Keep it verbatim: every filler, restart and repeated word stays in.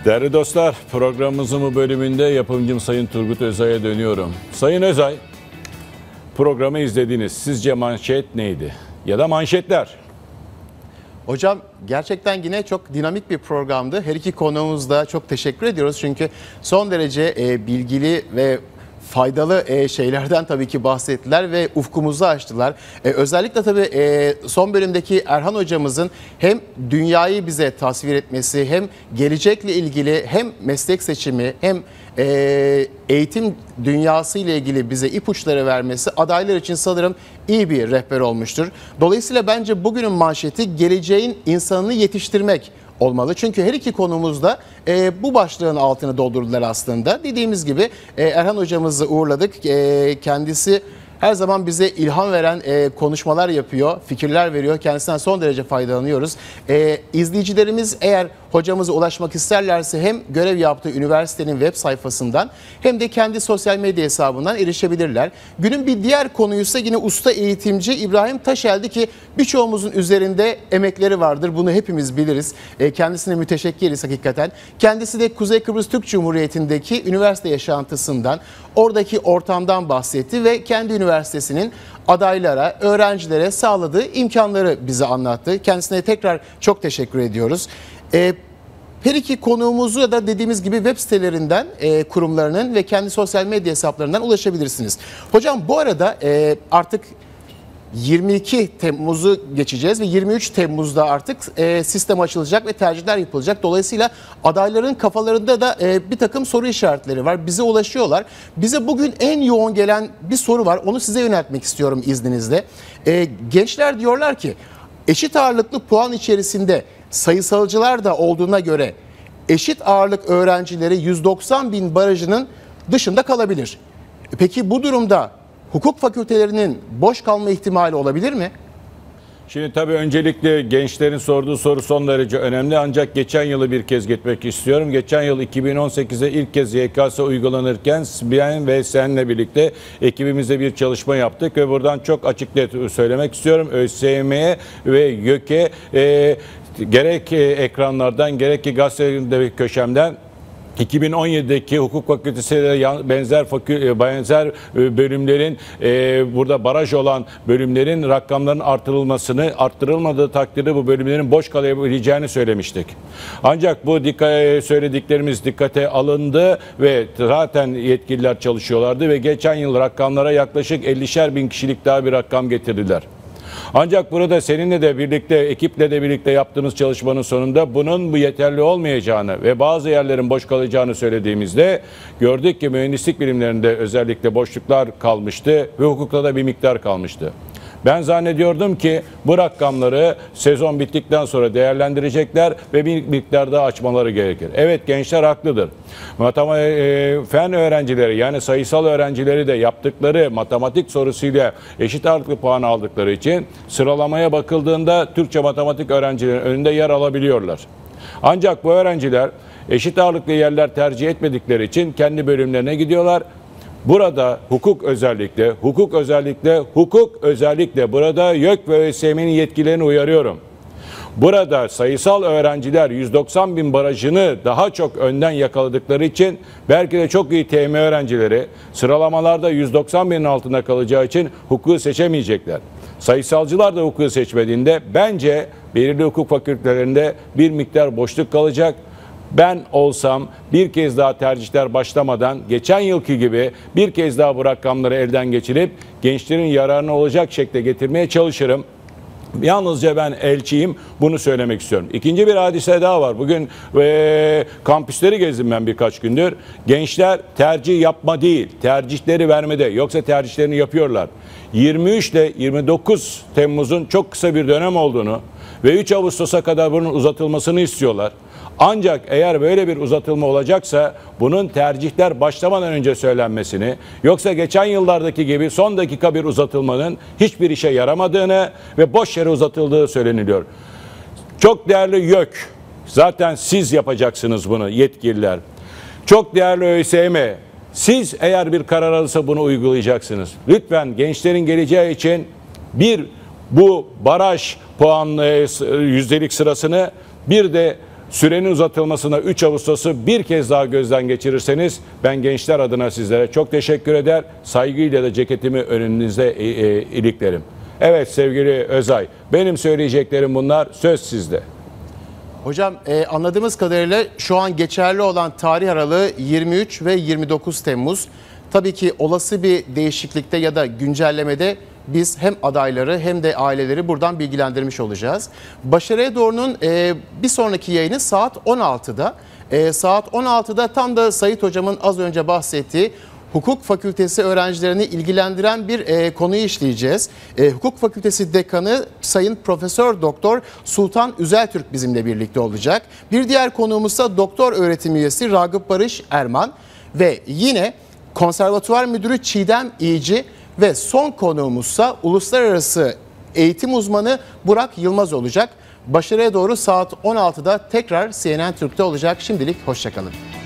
Değerli dostlar, programımızın bu bölümünde yapımcım Sayın Turgut Özay'a dönüyorum. Sayın Özay, programı izlediniz. Sizce manşet neydi? Ya da manşetler? Hocam gerçekten yine çok dinamik bir programdı. Her iki konuğumuz da çok teşekkür ediyoruz. Çünkü son derece e, bilgili ve faydalı e, şeylerden tabii ki bahsettiler ve ufkumuzu açtılar. E, özellikle tabii e, son bölümdeki Erhan hocamızın hem dünyayı bize tasvir etmesi, hem gelecekle ilgili, hem meslek seçimi, hem e, eğitim dünyası ile ilgili bize ipuçları vermesi adaylar için sanırım iyi bir rehber olmuştur. Dolayısıyla bence bugünün manşeti geleceğin insanını yetiştirmek olmalı. Çünkü her iki konumuz da e, bu başlığın altını doldurdular aslında. Dediğimiz gibi e, Erhan hocamızı uğurladık. E, kendisi her zaman bize ilham veren e, konuşmalar yapıyor, fikirler veriyor. Kendisinden son derece faydalanıyoruz. E, izleyicilerimiz eğer hocamıza ulaşmak isterlerse hem görev yaptığı üniversitenin web sayfasından hem de kendi sosyal medya hesabından erişebilirler. Günün bir diğer konuysa yine usta eğitimci İbrahim Taşel'di ki birçoğumuzun üzerinde emekleri vardır. Bunu hepimiz biliriz. E, kendisine müteşekkiriz hakikaten. Kendisi de Kuzey Kıbrıs Türk Cumhuriyeti'ndeki üniversite yaşantısından, oradaki ortamdan bahsetti ve kendi üniversitesinin adaylara, öğrencilere sağladığı imkanları bize anlattı. Kendisine tekrar çok teşekkür ediyoruz. E, her iki konuğumuzu da dediğimiz gibi web sitelerinden, e, kurumlarının ve kendi sosyal medya hesaplarından ulaşabilirsiniz. Hocam bu arada e, artık yirmi iki Temmuz'u geçeceğiz ve yirmi üç Temmuz'da artık e, sistem açılacak ve tercihler yapılacak. Dolayısıyla adayların kafalarında da e, bir takım soru işaretleri var. Bize ulaşıyorlar. Bize bugün en yoğun gelen bir soru var. Onu size yöneltmek istiyorum izninizle. E, gençler diyorlar ki eşit ağırlıklı puan içerisinde sayısalcılar da olduğuna göre eşit ağırlık öğrencileri yüz doksan bin barajının dışında kalabilir. Peki bu durumda hukuk fakültelerinin boş kalma ihtimali olabilir mi? Şimdi tabii öncelikle gençlerin sorduğu soru son derece önemli. Ancak geçen yılı bir kez gitmek istiyorum. Geçen yıl iki bin on sekizde ilk kez Y K S uygulanırken ben ve senle birlikte ekibimizde bir çalışma yaptık ve buradan çok açık net söylemek istiyorum. ÖSYM'ye ve YÖK'e e, gerek ekranlardan gerek ki gazetelerinde köşemden iki bin on yedideki hukuk fakültesiyle benzer fakü, benzer bölümlerin e, burada baraj olan bölümlerin rakamlarının artırılmasını, arttırılmadığı takdirde bu bölümlerin boş kalabileceğini söylemiştik. Ancak bu dikkat, söylediklerimiz dikkate alındı ve zaten yetkililer çalışıyorlardı ve geçen yıl rakamlara yaklaşık ellişer bin kişilik daha bir rakam getirdiler. Ancak burada seninle de birlikte, ekiple de birlikte yaptığımız çalışmanın sonunda bunun bu yeterli olmayacağını ve bazı yerlerin boş kalacağını söylediğimizde gördük ki mühendislik bilimlerinde özellikle boşluklar kalmıştı ve hukukta da bir miktar kalmıştı. Ben zannediyordum ki bu rakamları sezon bittikten sonra değerlendirecekler ve bir miktar daha açmaları gerekir. Evet, gençler haklıdır. Matematik, e, fen öğrencileri yani sayısal öğrencileri de yaptıkları matematik sorusuyla eşit ağırlıklı puan aldıkları için sıralamaya bakıldığında Türkçe matematik öğrencilerin önünde yer alabiliyorlar. Ancak bu öğrenciler eşit ağırlıklı yerler tercih etmedikleri için kendi bölümlerine gidiyorlar. Burada hukuk özellikle, hukuk özellikle, hukuk özellikle burada YÖK ve ÖSYM'nin yetkilerini uyarıyorum. Burada sayısal öğrenciler yüz doksan bin barajını daha çok önden yakaladıkları için belki de çok iyi T M öğrencileri sıralamalarda yüz doksan binin altında kalacağı için hukuku seçemeyecekler. Sayısalcılar da hukuku seçmediğinde bence belirli hukuk fakültelerinde bir miktar boşluk kalacak. Ben olsam bir kez daha tercihler başlamadan geçen yılki gibi bir kez daha bu rakamları elden geçirip gençlerin yararına olacak şekilde getirmeye çalışırım. Yalnızca ben elçiyim, bunu söylemek istiyorum. İkinci bir hadise daha var. Bugün e, kampüsleri gezdim ben birkaç gündür. Gençler tercih yapma değil, tercihleri vermede. Yoksa tercihlerini yapıyorlar. yirmi üç ile yirmi dokuz Temmuz'un çok kısa bir dönem olduğunu ve üç Ağustos'a kadar bunun uzatılmasını istiyorlar. Ancak eğer böyle bir uzatılma olacaksa bunun tercihler başlamadan önce söylenmesini, yoksa geçen yıllardaki gibi son dakika bir uzatılmanın hiçbir işe yaramadığını ve boş yere uzatıldığı söyleniliyor. Çok değerli YÖK, zaten siz yapacaksınız bunu yetkililer. Çok değerli ÖSYM, siz eğer bir karar alırsa bunu uygulayacaksınız. Lütfen gençlerin geleceği için bir bu baraj puan yüzdelik sırasını bir de sürenin uzatılmasına üç Ağustos'u bir kez daha gözden geçirirseniz ben gençler adına sizlere çok teşekkür eder. Saygıyla da ceketimi önünüze e, e, iliklerim. Evet sevgili Özay, benim söyleyeceklerim bunlar, söz sizde. Hocam e, anladığımız kadarıyla şu an geçerli olan tarih aralığı yirmi üç ve yirmi dokuz Temmuz. Tabii ki olası bir değişiklikte ya da güncellemede biz hem adayları hem de aileleri buradan bilgilendirmiş olacağız. Başarıya Doğru'nun e, bir sonraki yayını saat on altıda. E, saat on altıda tam da Sait Hocam'ın az önce bahsettiği Hukuk Fakültesi öğrencilerini ilgilendiren bir e, konuyu işleyeceğiz. E, Hukuk Fakültesi Dekanı Sayın Profesör Doktor Sultan Üzeltürk bizimle birlikte olacak. Bir diğer konuğumuzsa Doktor Öğretim Üyesi Ragıp Barış Erman ve yine Konservatuvar Müdürü Çiğdem İyici ve son konuğumuzsa Uluslararası Eğitim Uzmanı Burak Yılmaz olacak. Başarıya Doğru saat on altıda tekrar C N N Türk'te olacak. Şimdilik hoşçakalın.